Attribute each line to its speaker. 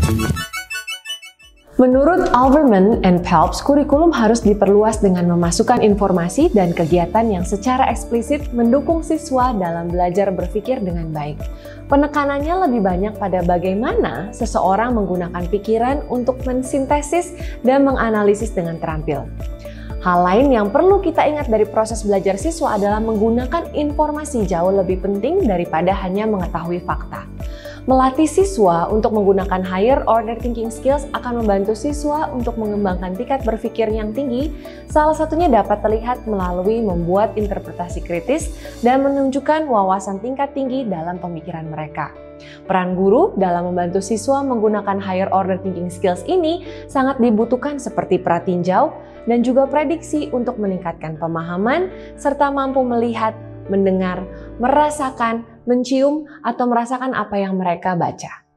Speaker 1: Menurut Alberman and Phelps, kurikulum harus diperluas dengan memasukkan informasi dan kegiatan yang secara eksplisit mendukung siswa dalam belajar berpikir dengan baik. Penekanannya lebih banyak pada bagaimana seseorang menggunakan pikiran untuk mensintesis dan menganalisis dengan terampil. Hal lain yang perlu kita ingat dari proses belajar siswa adalah menggunakan informasi jauh lebih penting daripada hanya mengetahui fakta. Melatih siswa untuk menggunakan higher order thinking skills akan membantu siswa untuk mengembangkan tingkat berpikir yang tinggi. Salah satunya dapat terlihat melalui membuat interpretasi kritis dan menunjukkan wawasan tingkat tinggi dalam pemikiran mereka. Peran guru dalam membantu siswa menggunakan higher order thinking skills ini sangat dibutuhkan seperti pratinjau dan juga prediksi untuk meningkatkan pemahaman serta mampu melihat, mendengar, merasakan, mencium, atau merasakan apa yang mereka baca.